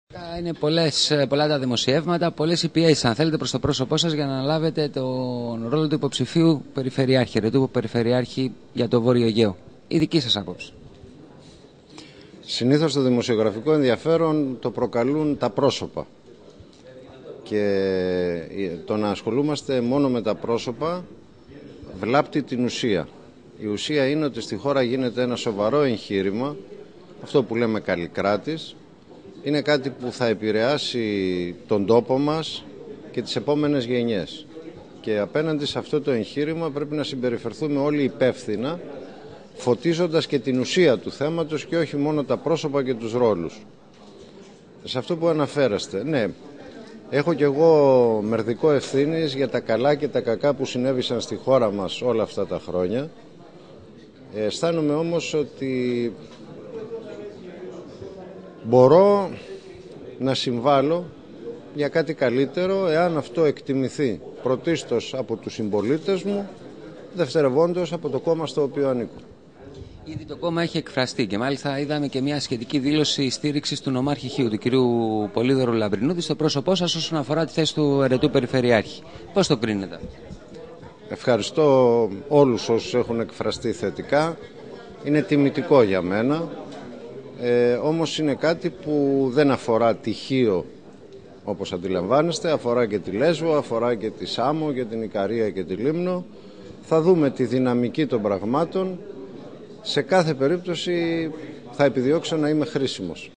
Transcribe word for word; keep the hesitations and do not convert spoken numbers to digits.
Είναι πολλές, πολλά τα δημοσιεύματα, πολλές οι πιέσεις, αν θέλετε, προς το πρόσωπό σας για να αναλάβετε τον ρόλο του υποψηφίου περιφερειάρχη, ρετού περιφερειάρχη για το Βόρειο Αιγαίο. Η δική σας άποψη? Συνήθως το δημοσιογραφικό ενδιαφέρον το προκαλούν τα πρόσωπα. Και το να ασχολούμαστε μόνο με τα πρόσωπα βλάπτει την ουσία. Η ουσία είναι ότι στη χώρα γίνεται ένα σοβαρό εγχείρημα, αυτό που λέμε καλλικράτης. Είναι κάτι που θα επηρεάσει τον τόπο μας και τις επόμενες γενιές. Και απέναντι σε αυτό το εγχείρημα πρέπει να συμπεριφερθούμε όλοι υπεύθυνα, φωτίζοντας και την ουσία του θέματος και όχι μόνο τα πρόσωπα και τους ρόλους. Σε αυτό που αναφέρεστε, ναι, έχω κι εγώ μερδικό ευθύνης για τα καλά και τα κακά που συνέβησαν στη χώρα μας όλα αυτά τα χρόνια. Ε, αισθάνομαι όμως ότι μπορώ να συμβάλλω για κάτι καλύτερο εάν αυτό εκτιμηθεί πρωτίστως από τους συμπολίτες μου, δευτερευόντως από το κόμμα στο οποίο ανήκω. Ήδη το κόμμα έχει εκφραστεί και μάλιστα είδαμε και μια σχετική δήλωση στήριξης του νομάρχη Χίου, του κυρίου Πολύδωρου Λαμπρινούδη, στο πρόσωπό σας όσον αφορά τη θέση του ερετού περιφερειάρχη. Πώς το κρίνετε? Ευχαριστώ όλους όσους έχουν εκφραστεί θετικά. Είναι τιμητικό για μένα. Ε, όμως είναι κάτι που δεν αφορά τη Χίο όπως αντιλαμβάνεστε, αφορά και τη Λέσβο, αφορά και τη Σάμο και την Ικαρία και τη Λίμνο. Θα δούμε τη δυναμική των πραγμάτων. Σε κάθε περίπτωση θα επιδιώξω να είμαι χρήσιμος.